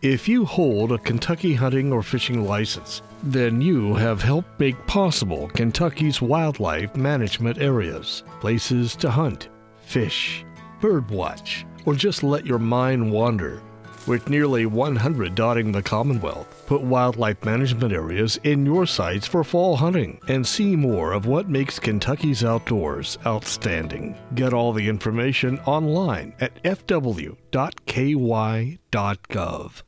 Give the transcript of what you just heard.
If you hold a Kentucky hunting or fishing license, then you have helped make possible Kentucky's wildlife management areas, places to hunt, fish, birdwatch, or just let your mind wander. With nearly 100 dotting the Commonwealth, put wildlife management areas in your sights for fall hunting and see more of what makes Kentucky's outdoors outstanding. Get all the information online at fw.ky.gov.